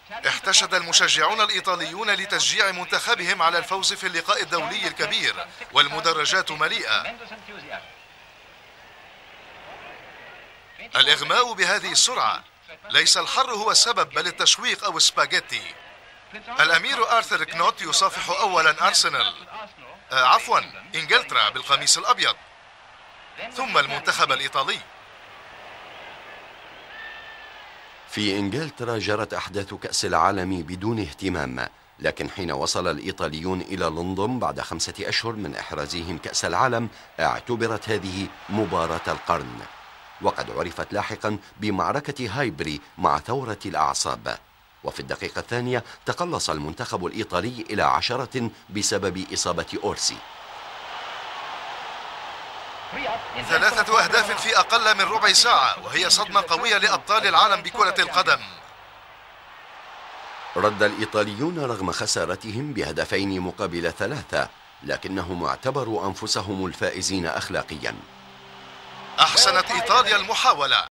احتشد المشجعون الإيطاليون لتشجيع منتخبهم على الفوز في اللقاء الدولي الكبير، والمدرجات مليئة. الإغماء بهذه السرعة ليس الحر هو السبب، بل التشويق أو السباغيتي. الأمير آرثر كنوت يصافح أولا أرسنال، إنجلترا بالقميص الأبيض، ثم المنتخب الإيطالي. في إنجلترا جرت أحداث كأس العالم بدون اهتمام، لكن حين وصل الإيطاليون إلى لندن بعد 5 أشهر من إحرازهم كأس العالم اعتبرت هذه مباراة القرن، وقد عرفت لاحقا بمعركة هايبري مع ثورة الأعصاب. وفي الدقيقة الثانية تقلص المنتخب الإيطالي إلى 10 بسبب إصابة أورسي. 3 أهداف في أقل من ربع ساعة، وهي صدمة قوية لأبطال العالم بكرة القدم. رد الإيطاليون رغم خسارتهم ب2 مقابل 3، لكنهم اعتبروا أنفسهم الفائزين أخلاقيا. أحسنت إيطاليا المحاولة.